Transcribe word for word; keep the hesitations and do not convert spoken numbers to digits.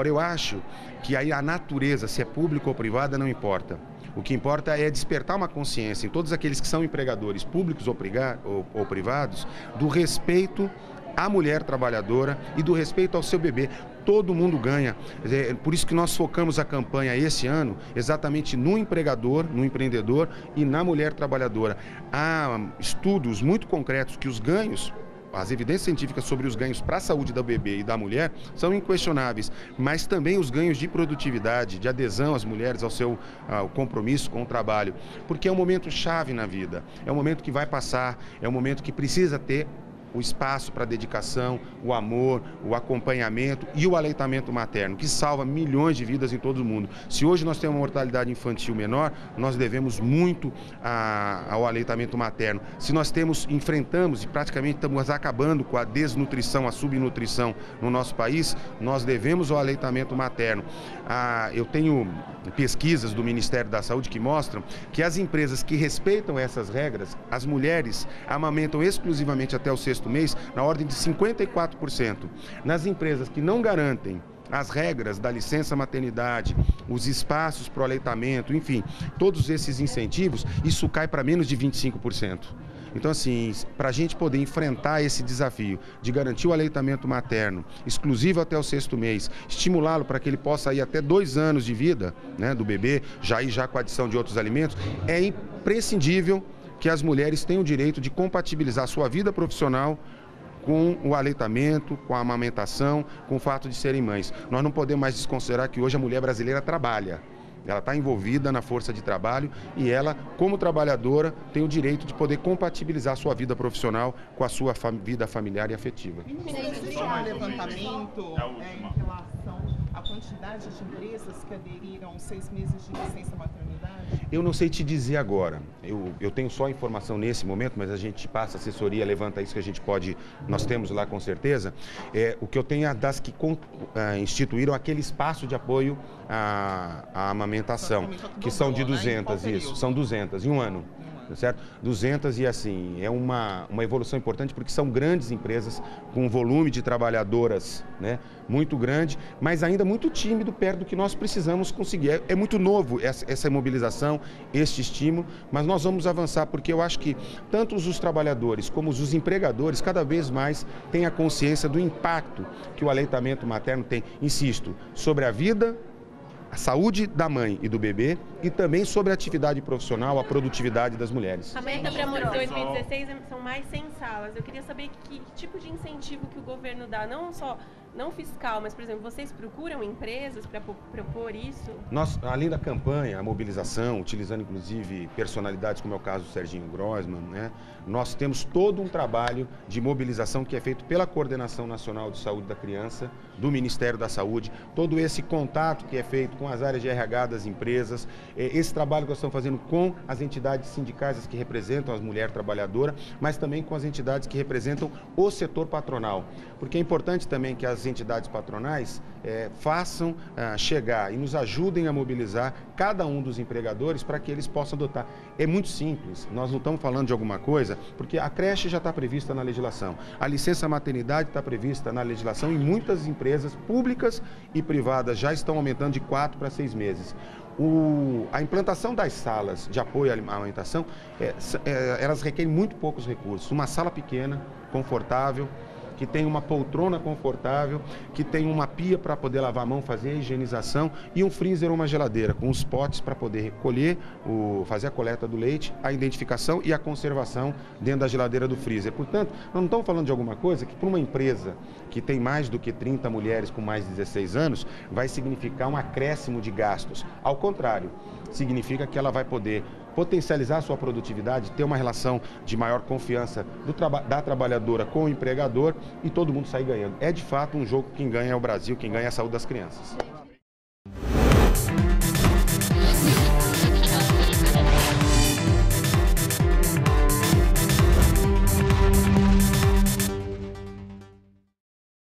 Agora, eu acho que aí a natureza, se é pública ou privada, não importa. O que importa é despertar uma consciência em todos aqueles que são empregadores, públicos ou, ou, ou privados, do respeito à mulher trabalhadora e do respeito ao seu bebê. Todo mundo ganha. É por isso que nós focamos a campanha esse ano exatamente no empregador, no empreendedor e na mulher trabalhadora. Há estudos muito concretos que os ganhos, as evidências científicas sobre os ganhos para a saúde do bebê e da mulher são inquestionáveis, mas também os ganhos de produtividade, de adesão às mulheres ao seu ao compromisso com o trabalho, porque é um momento chave na vida, é um momento que vai passar, é um momento que precisa ter o espaço para a dedicação, o amor, o acompanhamento e o aleitamento materno, que salva milhões de vidas em todo o mundo. Se hoje nós temos uma mortalidade infantil menor, nós devemos muito a, ao aleitamento materno. Se nós temos, enfrentamos e praticamente estamos acabando com a desnutrição, a subnutrição no nosso país, nós devemos ao aleitamento materno. Ah, eu tenho pesquisas do Ministério da Saúde que mostram que as empresas que respeitam essas regras, as mulheres amamentam exclusivamente até o sexto mês, na ordem de cinquenta e quatro por cento. Nas empresas que não garantem as regras da licença maternidade, os espaços para o aleitamento, enfim, todos esses incentivos, isso cai para menos de vinte e cinco por cento. Então, assim, para a gente poder enfrentar esse desafio de garantir o aleitamento materno exclusivo até o sexto mês, estimulá-lo para que ele possa ir até dois anos de vida, né, do bebê, já ir já com a adição de outros alimentos, é imprescindível que as mulheres tenham o direito de compatibilizar a sua vida profissional com o aleitamento, com a amamentação, com o fato de serem mães. Nós não podemos mais desconsiderar que hoje a mulher brasileira trabalha. Ela está envolvida na força de trabalho e ela, como trabalhadora, tem o direito de poder compatibilizar a sua vida profissional com a sua fam- vida familiar e afetiva. Existe um levantamento é, em relação à quantidade de empresas que aderiram seis meses de licença maternidade? Eu não sei te dizer agora. Eu, eu tenho só informação nesse momento, mas a gente passa, a assessoria levanta isso que a gente pode, nós temos lá com certeza. É, o que eu tenho é das que con, uh, instituíram aquele espaço de apoio à, à amamentação, que são de duzentas, isso, são duzentas em um ano. Certo? duzentas e assim, é uma, uma evolução importante porque são grandes empresas com um volume de trabalhadoras, né, muito grande, mas ainda muito tímido perto do que nós precisamos conseguir. É, é muito novo essa, essa mobilização, este estímulo, mas nós vamos avançar porque eu acho que tanto os trabalhadores como os empregadores cada vez mais têm a consciência do impacto que o aleitamento materno tem, insisto, sobre a vida, a saúde da mãe e do bebê e também sobre a atividade profissional, a produtividade das mulheres. A meta para dois mil e dezesseis são mais cem salas. Eu queria saber que, que tipo de incentivo que o governo dá, não só não fiscal, mas, por exemplo, vocês procuram empresas para propor isso? Nós, além da campanha, a mobilização, utilizando inclusive personalidades como é o caso do Serginho Grossman, né, nós temos todo um trabalho de mobilização que é feito pela Coordenação Nacional de Saúde da Criança, do Ministério da Saúde, todo esse contato que é feito com as áreas de R H das empresas, esse trabalho que nós estamos fazendo com as entidades sindicais as que representam as mulheres trabalhadoras, mas também com as entidades que representam o setor patronal, porque é importante também que as entidades patronais é, façam ah, chegar e nos ajudem a mobilizar cada um dos empregadores para que eles possam adotar. É muito simples, nós não estamos falando de alguma coisa, porque a creche já está prevista na legislação, a licença maternidade está prevista na legislação e muitas empresas públicas e privadas já estão aumentando de quatro para seis meses. O, a implantação das salas de apoio à alimentação, é, é, elas requerem muito poucos recursos. Uma sala pequena, confortável, que tem uma poltrona confortável, que tem uma pia para poder lavar a mão, fazer a higienização e um freezer ou uma geladeira com os potes para poder recolher, o, fazer a coleta do leite, a identificação e a conservação dentro da geladeira do freezer. Portanto, nós não estamos falando de alguma coisa que para uma empresa que tem mais do que trinta mulheres com mais de dezesseis anos, vai significar um acréscimo de gastos. Ao contrário, significa que ela vai poder potencializar a sua produtividade, ter uma relação de maior confiança do traba- da trabalhadora com o empregador e todo mundo sair ganhando. É de fato um jogo que quem ganha é o Brasil, quem ganha é a saúde das crianças.